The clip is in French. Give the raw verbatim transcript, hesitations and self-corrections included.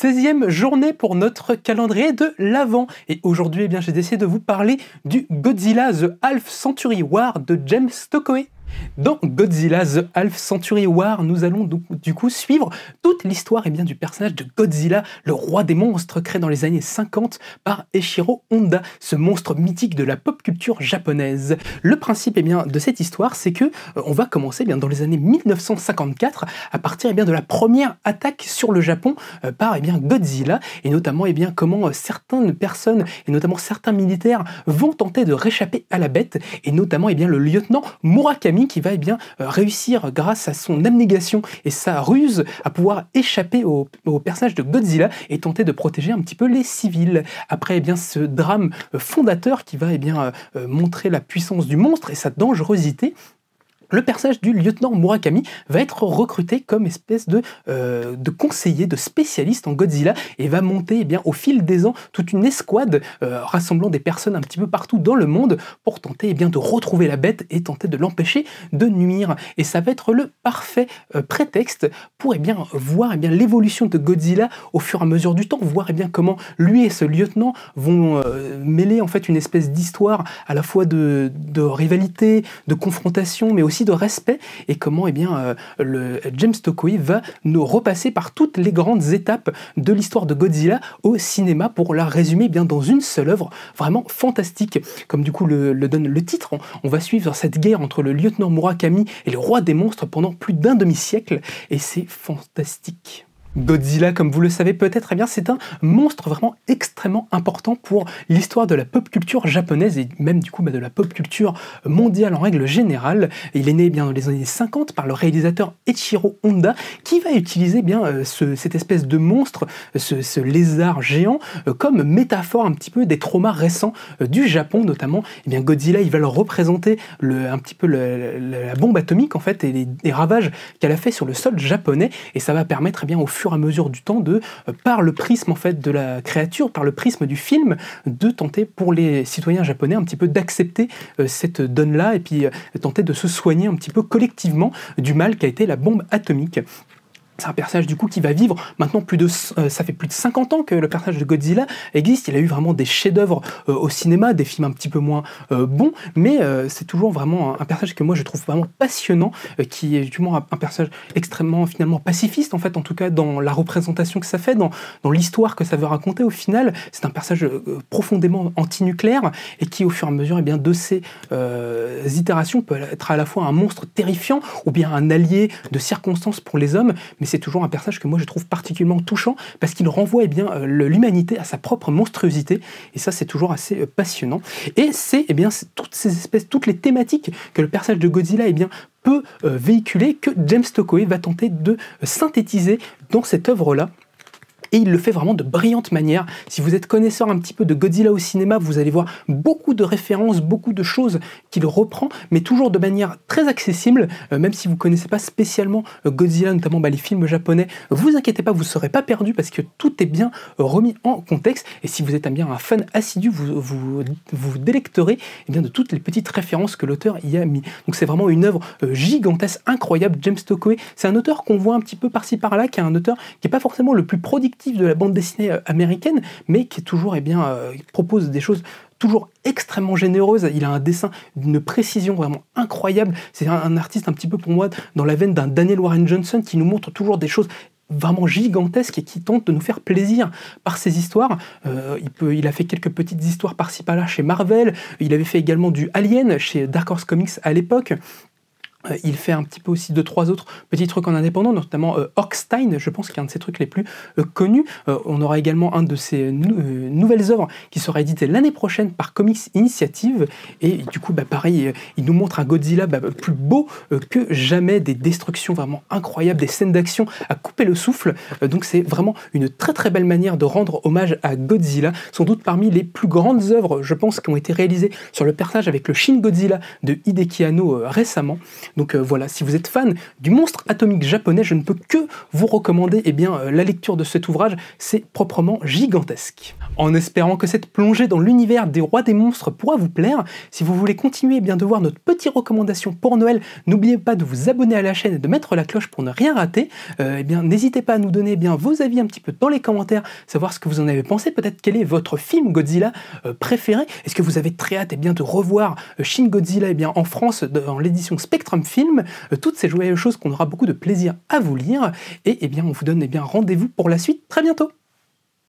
seizième journée pour notre calendrier de l'Avent. Et aujourd'hui, eh bien, j'ai décidé de vous parler du Godzilla The Half Century War de James Tokoe. Dans Godzilla The Half Century War, nous allons donc, du coup suivre toute l'histoire eh bien, du personnage de Godzilla, le roi des monstres créé dans les années cinquante par Eiichiro Honda, ce monstre mythique de la pop culture japonaise. Le principe eh bien, de cette histoire, c'est que euh, on va commencer eh bien, dans les années mille neuf cent cinquante-quatre, à partir eh bien, de la première attaque sur le Japon euh, par eh bien, Godzilla, et notamment eh bien, comment euh, certaines personnes, et notamment certains militaires, vont tenter de réchapper à la bête, et notamment eh bien, le lieutenant Murakami, qui va eh bien, euh, réussir grâce à son abnégation et sa ruse à pouvoir échapper au, au personnage de Godzilla et tenter de protéger un petit peu les civils. Après eh bien, ce drame euh, fondateur qui va eh bien, euh, montrer la puissance du monstre et sa dangerosité, le personnage du lieutenant Murakami va être recruté comme espèce de, euh, de conseiller, de spécialiste en Godzilla, et va monter eh bien, au fil des ans toute une escouade euh, rassemblant des personnes un petit peu partout dans le monde pour tenter eh bien, de retrouver la bête et tenter de l'empêcher de nuire. Et ça va être le parfait euh, prétexte pour eh bien, voir eh bien, l'évolution de Godzilla au fur et à mesure du temps, voir eh bien, comment lui et ce lieutenant vont euh, mêler en fait, une espèce d'histoire à la fois de, de rivalité, de confrontation, mais aussi de respect, et comment eh bien, euh, le James Tokoe va nous repasser par toutes les grandes étapes de l'histoire de Godzilla au cinéma pour la résumer eh bien, dans une seule œuvre vraiment fantastique. Comme du coup le, le donne le titre, on, on va suivre cette guerre entre le lieutenant Murakami et le roi des monstres pendant plus d'un demi-siècle, et c'est fantastique. Godzilla, comme vous le savez peut-être, eh bien, c'est un monstre vraiment extrêmement important pour l'histoire de la pop culture japonaise et même du coup bah, de la pop culture mondiale en règle générale. Il est né eh bien, dans les années cinquante par le réalisateur Eiichiro Honda, qui va utiliser eh bien, euh, ce, cette espèce de monstre, ce, ce lézard géant, euh, comme métaphore un petit peu des traumas récents euh, du Japon notamment. Eh bien, Godzilla, il va leur représenter le, un petit peu le, le, la bombe atomique en fait et les, les ravages qu'elle a fait sur le sol japonais, et ça va permettre eh bien, au fur et à mesure du temps de, euh, par le prisme en fait de la créature, par le prisme du film, de tenter pour les citoyens japonais un petit peu d'accepter euh, cette donne-là et puis euh, tenter de se soigner un petit peu collectivement du mal qu'a été la bombe atomique. C'est un personnage du coup qui va vivre maintenant plus de... Euh, ça fait plus de cinquante ans que le personnage de Godzilla existe. Il a eu vraiment des chefs-d'œuvre euh, au cinéma, des films un petit peu moins euh, bons, mais euh, c'est toujours vraiment un, un personnage que moi je trouve vraiment passionnant, euh, qui est justement un, un personnage extrêmement finalement pacifiste en fait, en tout cas dans la représentation que ça fait, dans, dans l'histoire que ça veut raconter au final. C'est un personnage euh, profondément antinucléaire et qui au fur et à mesure eh bien, de ses euh, itérations peut être à la fois un monstre terrifiant ou bien un allié de circonstance pour les hommes, mais c'est toujours un personnage que moi je trouve particulièrement touchant parce qu'il renvoie eh bien, euh, l'humanité à sa propre monstruosité, et ça c'est toujours assez euh, passionnant. Et c'est eh bien toutes ces espèces, toutes les thématiques que le personnage de Godzilla eh bien, peut euh, véhiculer, que James Tokoe va tenter de euh, synthétiser dans cette œuvre-là. Et il le fait vraiment de brillante manière. Si vous êtes connaisseur un petit peu de Godzilla au cinéma, vous allez voir beaucoup de références, beaucoup de choses qu'il reprend, mais toujours de manière très accessible. Euh, même si vous ne connaissez pas spécialement euh, Godzilla, notamment bah, les films japonais, vous inquiétez pas, vous ne serez pas perdu parce que tout est bien euh, remis en contexte. Et si vous êtes un, bien un fan assidu, vous vous, vous délecterez eh bien, de toutes les petites références que l'auteur y a mis. Donc c'est vraiment une œuvre euh, gigantesque, incroyable. James Tokoe, c'est un auteur qu'on voit un petit peu par-ci par-là, qui est un auteur qui n'est pas forcément le plus productif de la bande dessinée américaine, mais qui est toujours, eh bien, euh, propose des choses toujours extrêmement généreuses. Il a un dessin d'une précision vraiment incroyable. C'est un, un artiste un petit peu pour moi dans la veine d'un Daniel Warren Johnson, qui nous montre toujours des choses vraiment gigantesques et qui tente de nous faire plaisir par ses histoires. Euh, il, peut, il a fait quelques petites histoires par-ci par-là chez Marvel. Il avait fait également du Alien chez Dark Horse Comics à l'époque. Euh, il fait un petit peu aussi deux, trois autres petits trucs en indépendant, notamment euh, Orkstein, je pense, qui est un de ses trucs les plus euh, connus. Euh, on aura également un de ses nou euh, nouvelles œuvres qui sera édité l'année prochaine par Comics Initiative. Et du coup, bah, pareil, euh, il nous montre un Godzilla bah, plus beau euh, que jamais, des destructions vraiment incroyables, des scènes d'action à couper le souffle. Euh, donc c'est vraiment une très très belle manière de rendre hommage à Godzilla. Sans doute parmi les plus grandes œuvres, je pense, qui ont été réalisées sur le personnage avec le Shin Godzilla de Hideaki Anno euh, récemment. Donc euh, voilà, si vous êtes fan du monstre atomique japonais, je ne peux que vous recommander eh bien, euh, la lecture de cet ouvrage, c'est proprement gigantesque. En espérant que cette plongée dans l'univers des rois des monstres pourra vous plaire, si vous voulez continuer eh bien, de voir notre petite recommandation pour Noël, n'oubliez pas de vous abonner à la chaîne et de mettre la cloche pour ne rien rater. Euh, eh bien, n'hésitez pas à nous donner eh bien, vos avis un petit peu dans les commentaires, savoir ce que vous en avez pensé, peut-être quel est votre film Godzilla euh, préféré. Est-ce que vous avez très hâte eh bien, de revoir euh, Shin Godzilla eh bien, en France dans l'édition Spectrum Film, euh, toutes ces joyeuses choses qu'on aura beaucoup de plaisir à vous lire, et eh bien, on vous donne eh bien, rendez-vous pour la suite très bientôt.